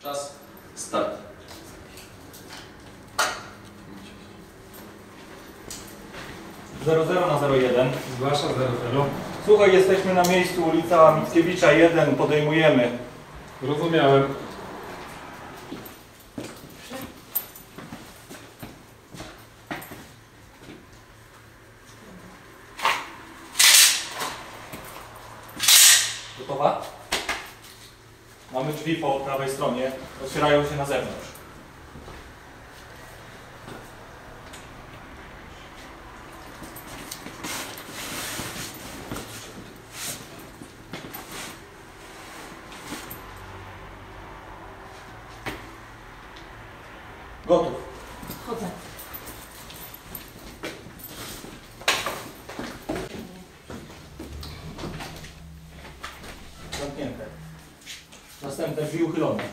Czas. Start. Zero na 01. Zgłasza 00. Słuchaj, jesteśmy na miejscu, ulica Mickiewicza 1, podejmujemy. Rozumiałem. Gotowa? Mamy drzwi po prawej stronie, otwierają się na zewnątrz. Gotów. Chodzę. Zamknięte. Następne drzwi uchylone.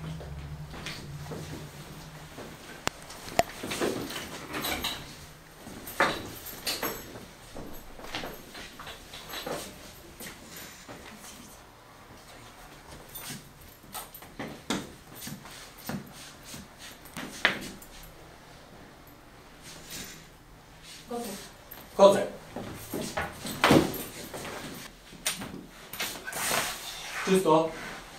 Gotów. Wchodzę. Czysto.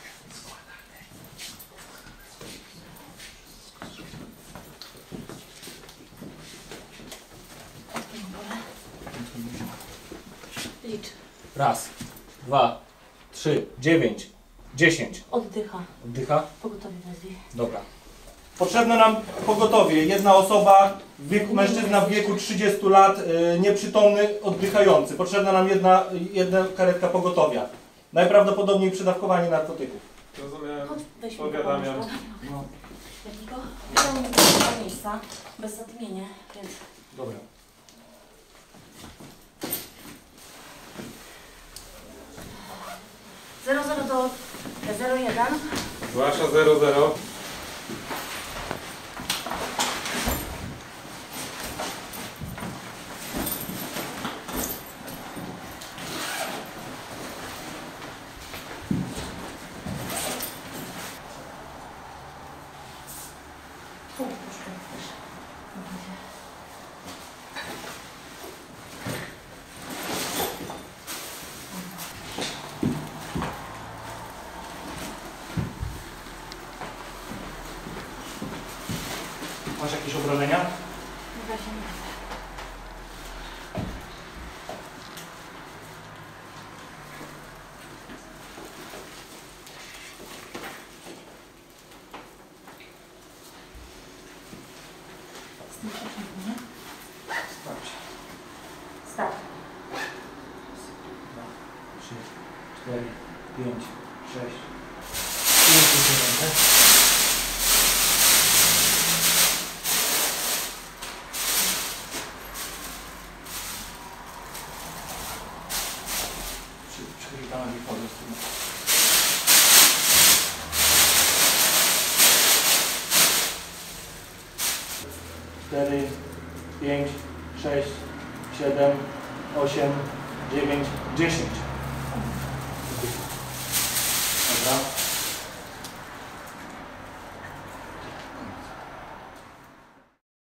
Licz. Raz, 2, 3, 9, 10. Oddycha. Oddycha. Pogotowie wezwij. Dobra. Potrzebne nam pogotowie. Jedna osoba, mężczyzna w wieku 30 lat, nieprzytomny, oddychający. Potrzebna nam jedna karetka pogotowia. Najprawdopodobniej przedawkowanie narkotyków. Rozumiałem. Chodź, weź mi Powiadamiam. pomóż. No, Weź go. Wziął mi do tego miejsca, bez zadymienia, więc... dobra. Zero do 01. Zgłasza 00. Masz jakieś obrażenia? Na razie nie. Z tym przeciwnym, nie? Sprawdź. Start. 2, 3, 4, 5, 6. Jeszcze rękę. Przywitamy Wiktorię. 4, 5, 6, 7, 8, 9, 10. Dobra.